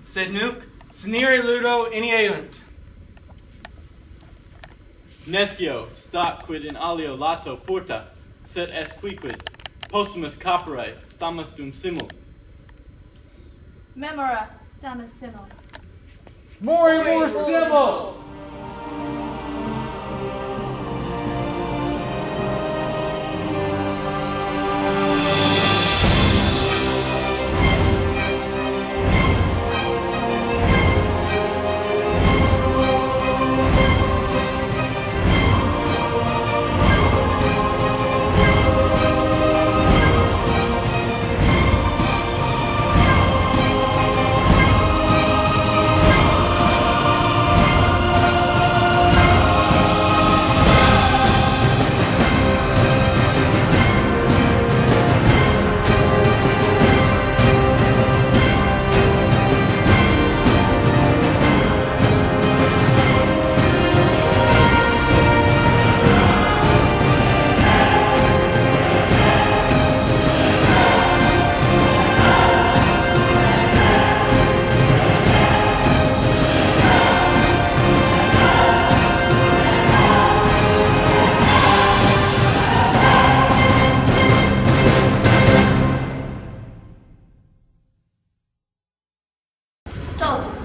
sed nunc scenere ludo inealant. Nescio, stat quid in alio lato porta, sed est quiquid, possumus capere, stamus dum simul. Memora, stamus simul. More simul! Stultus